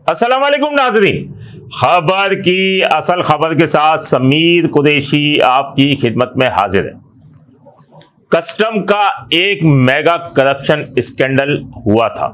अस्सलाम वालेकुम नाज़रीन, खबर की असल खबर के साथ समीर कुरैशी आपकी खिदमत में हाजिर है। कस्टम का एक मेगा करप्शन स्कैंडल हुआ था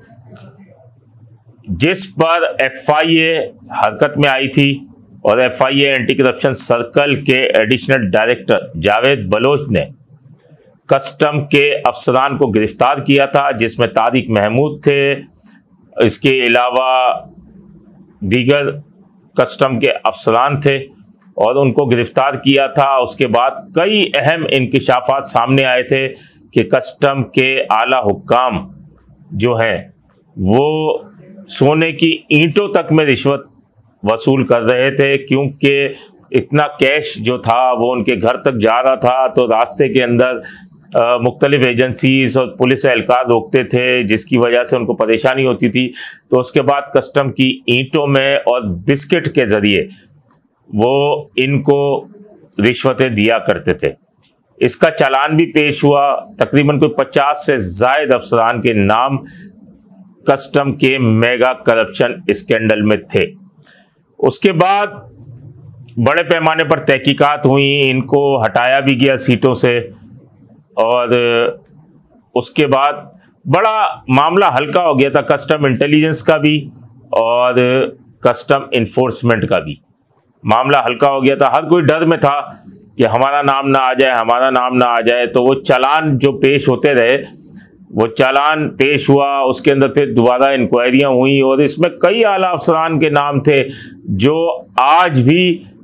जिस पर एफआईए हरकत में आई थी और एफआईए एंटी करप्शन सर्कल के एडिशनल डायरेक्टर जावेद बलोच ने कस्टम के अफसरान को गिरफ्तार किया था, जिसमें तारिक महमूद थे। इसके अलावा दीगर कस्टम के अफसरान थे और उनको गिरफ्तार किया था। उसके बाद कई अहम इंकिशाफात सामने आए थे कि कस्टम के आला हुक्काम जो हैं वो सोने की ईंटों तक में रिश्वत वसूल कर रहे थे, क्योंकि इतना कैश जो था वो उनके घर तक जा रहा था। तो रास्ते के अंदर मुख्तलिफ एजेंसीज और पुलिस एहलकार रोकते थे, जिसकी वजह से उनको परेशानी होती थी। तो उसके बाद कस्टम की ईंटों में और बिस्किट के ज़रिए वो इनको रिश्वतें दिया करते थे। इसका चालान भी पेश हुआ। तकरीबन कोई 50 से ज़ायद अफसरान के नाम कस्टम के मेगा करप्शन स्कैंडल में थे। उसके बाद बड़े पैमाने पर तहकीकात हुई, इनको हटाया भी गया सीटों से और उसके बाद बड़ा मामला हल्का हो गया था कस्टम इंटेलिजेंस का भी और कस्टम इन्फोर्समेंट का भी। मामला हल्का हो गया था, हर कोई डर में था कि हमारा नाम ना आ जाए, हमारा नाम ना आ जाए। तो वो चालान जो पेश होते रहे, वो चालान पेश हुआ, उसके अंदर फिर दोबारा इंक्वायरियाँ हुई और इसमें कई आला अफसरान के नाम थे जो आज भी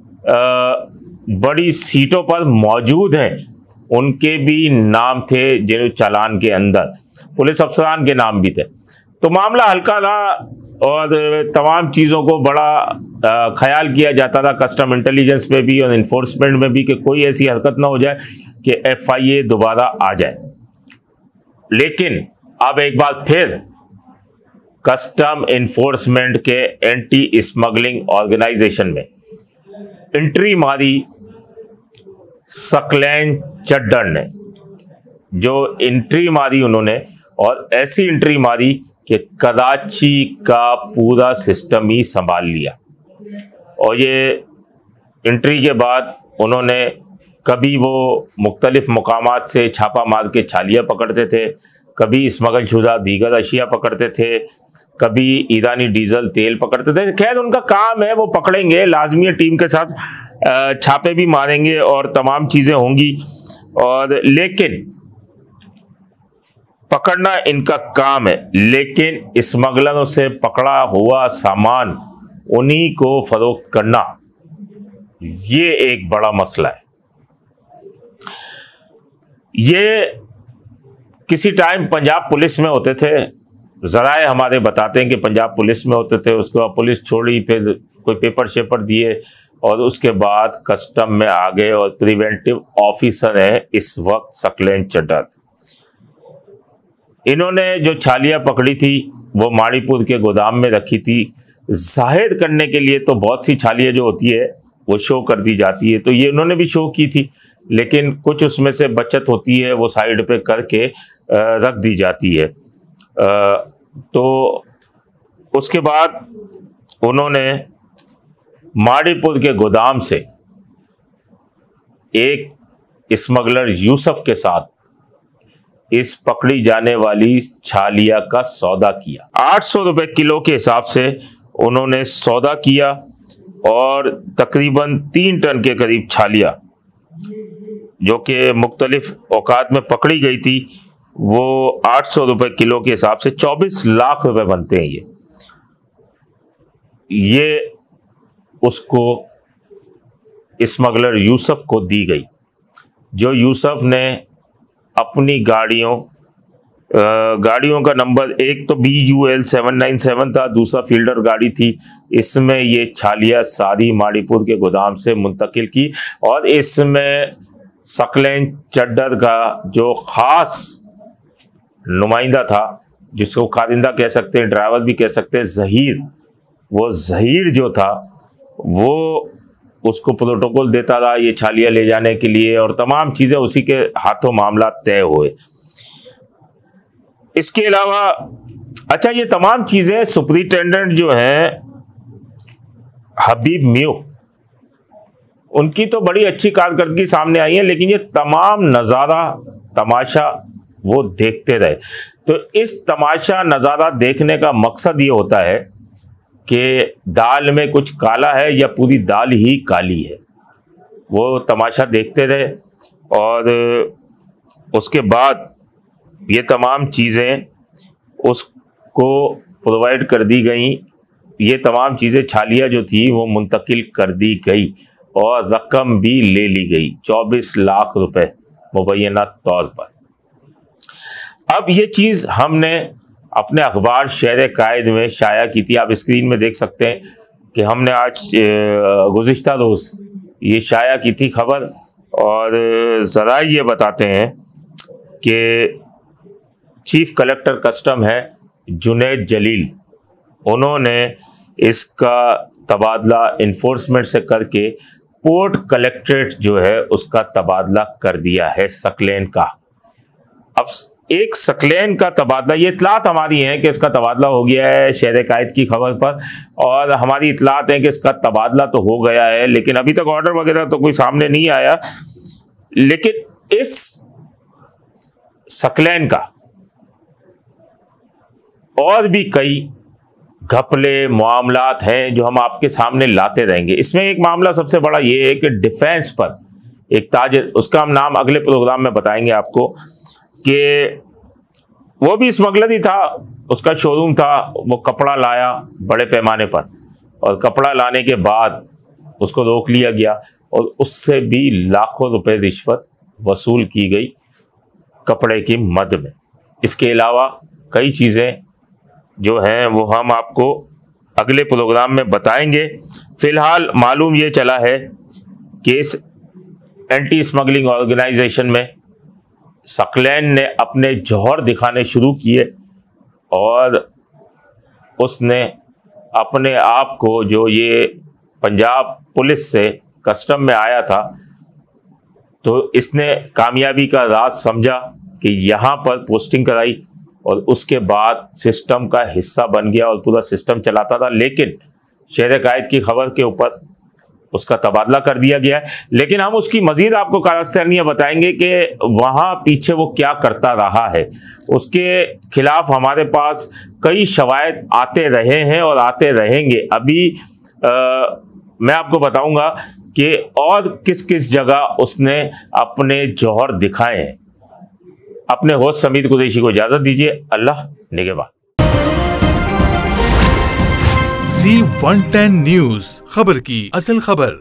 बड़ी सीटों पर मौजूद हैं। उनके भी नाम थे जिन चालान के अंदर, पुलिस अफसरान के नाम भी थे। तो मामला हल्का था और तमाम चीज़ों को बड़ा ख्याल किया जाता था कस्टम इंटेलिजेंस में भी और इन्फोर्समेंट में भी कि कोई ऐसी हरकत ना हो जाए कि एफआईए दोबारा आ जाए। लेकिन अब एक बार फिर कस्टम इन्फोर्समेंट के एंटी स्मगलिंग ऑर्गेनाइजेशन में एंट्री मारी सकलैन चड्डर ने। जो एंट्री मारी उन्होंने, और ऐसी एंट्री मारी कि कराची का पूरा सिस्टम ही संभाल लिया। और ये एंट्री के बाद उन्होंने कभी वो मुख्तलिफ मुकामात से छापा मार के छालियाँ पकड़ते थे, कभी स्मगल शुदा दीगर अशिया पकड़ते थे, कभी ईरानी डीजल तेल पकड़ते थे। खैर उनका काम है, वो पकड़ेंगे, लाजमी टीम के साथ छापे भी मारेंगे और तमाम चीज़ें होंगी। और लेकिन पकड़ना इनका काम है, लेकिन स्मगलरों से पकड़ा हुआ सामान उन्हीं को फरोख्त करना, ये एक बड़ा मसला है। ये किसी टाइम पंजाब पुलिस में होते थे, ज़राए हमारे बताते हैं कि पंजाब पुलिस में होते थे। उसके बाद पुलिस छोड़ी, फिर कोई पेपर शेपर दिए और उसके बाद कस्टम में आ गए और प्रिवेंटिव ऑफिसर है इस वक्त सकलैन चड्डर। इन्होंने जो छालियाँ पकड़ी थी वो माड़ीपुर के गोदाम में रखी थी। जाहिर करने के लिए तो बहुत सी छालियाँ जो होती है वो शो कर दी जाती है, तो ये इन्होंने भी शो की थी, लेकिन कुछ उसमें से बचत होती है वो साइड पे करके रख दी जाती है। तो उसके बाद उन्होंने माड़ीपुर के गोदाम से एक स्मगलर यूसुफ के साथ इस पकड़ी जाने वाली छालिया का सौदा किया। 800 रुपए किलो के हिसाब से उन्होंने सौदा किया और तकरीबन 3 टन के करीब छालिया जो कि मुख्तलिफ औकात में पकड़ी गई थी, वो 800 रुपए किलो के हिसाब से 24 लाख रुपए बनते हैं। ये उसको स्मगलर यूसुफ को दी गई, जो यूसुफ ने अपनी गाड़ियों का नंबर, एक तो BUL 797 था, दूसरा फील्डर गाड़ी थी। इसमें ये छालिया सारी माड़ीपुर के गोदाम से मुंतकिल की और इसमें सकलैन चड्डर का जो खास नुमाइंदा था, जिसको कारिंदा कह सकते हैं, ड्राइवर भी कह सकते हैं, जहीर, वो जहीर जो था वो उसको प्रोटोकॉल देता रहा ये छालियाँ ले जाने के लिए और तमाम चीज़ें उसी के हाथों मामला तय हुए। इसके अलावा अच्छा, ये तमाम चीजें सुपरिटेंडेंट जो हैं हबीब म्यू, उनकी तो बड़ी अच्छी कारकर्दगी सामने आई है, लेकिन ये तमाम नज़ारा तमाशा वो देखते रहे। तो इस तमाशा नज़ारा देखने का मकसद ये होता है कि दाल में कुछ काला है या पूरी दाल ही काली है। वो तमाशा देखते रहे और उसके बाद ये तमाम चीज़ें उसको प्रोवाइड कर दी गई। ये तमाम चीज़ें छालिया जो थी वो मुंतकिल कर दी गई और रकम भी ले ली गई, 24 लाख रुपए मुबैना तौर पर। अब ये चीज़ हमने अपने अखबार शहर कायद में शाया की थी। आप स्क्रीन में देख सकते हैं कि हमने आज गुज़िश्ता रोज़ ये शाया की थी खबर, और ज़रा ये बताते हैं कि चीफ कलेक्टर कस्टम है जुनैद जलील, उन्होंने इसका तबादला इन्फोर्समेंट से करके पोर्ट कलेक्ट्रेट जो है उसका तबादला कर दिया है सकलेन का। अब एक सकलेन का तबादला, ये इतलात हमारी है कि इसका तबादला हो गया है शहर कायद की खबर पर, और हमारी इतलात है कि इसका तबादला तो हो गया है, लेकिन अभी तक ऑर्डर वगैरह तो कोई सामने नहीं आया। लेकिन इस सकलेन का और भी कई घपले मामलात हैं जो हम आपके सामने लाते रहेंगे। इसमें एक मामला सबसे बड़ा ये है कि डिफेंस पर एक ताजिर, उसका हम नाम अगले प्रोग्राम में बताएंगे आपको, कि वो भी स्मगलर ही था, उसका शोरूम था, वो कपड़ा लाया बड़े पैमाने पर और कपड़ा लाने के बाद उसको रोक लिया गया और उससे भी लाखों रुपए रिश्वत वसूल की गई कपड़े की मद में। इसके अलावा कई चीज़ें जो हैं वो हम आपको अगले प्रोग्राम में बताएंगे। फिलहाल मालूम ये चला है कि इस एंटी स्मगलिंग ऑर्गेनाइजेशन में सकलेन ने अपने जौहर दिखाने शुरू किए और उसने अपने आप को, जो ये पंजाब पुलिस से कस्टम में आया था, तो इसने कामयाबी का राज समझा कि यहाँ पर पोस्टिंग कराई और उसके बाद सिस्टम का हिस्सा बन गया और पूरा सिस्टम चलाता था। लेकिन शहर कायद की खबर के ऊपर उसका तबादला कर दिया गया है। लेकिन हम उसकी मजीद आपको कारस्तानियाँ बताएंगे कि वहाँ पीछे वो क्या करता रहा है। उसके खिलाफ हमारे पास कई शवायद आते रहे हैं और आते रहेंगे। अभी मैं आपको बताऊंगा कि और किस किस जगह उसने अपने जौहर दिखाए हैं। अपने होस्ट समीर कुरैशी को इजाजत दीजिए। अल्लाह निगहबान। C110 न्यूज़, खबर की असल खबर।